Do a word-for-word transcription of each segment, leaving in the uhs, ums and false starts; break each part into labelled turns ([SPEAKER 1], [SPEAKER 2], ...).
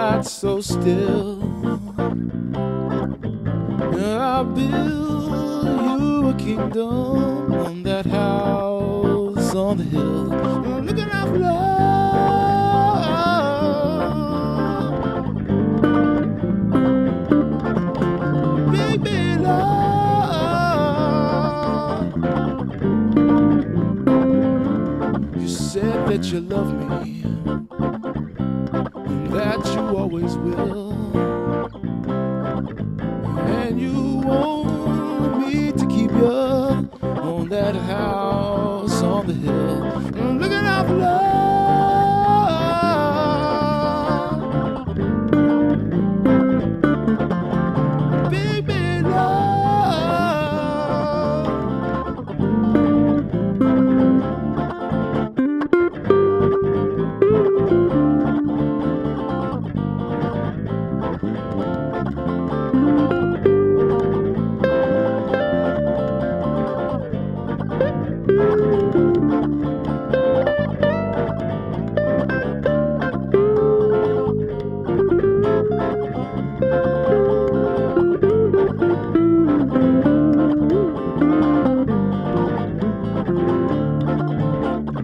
[SPEAKER 1] night so still. I'll build you a kingdom on that house on the hill. I'm looking out for love, baby love. You said that you love me, and that you always will, and you want me to keep you on that house on the hill. I'm looking out for love, baby love.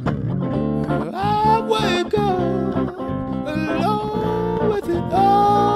[SPEAKER 1] I wake up alone with it all.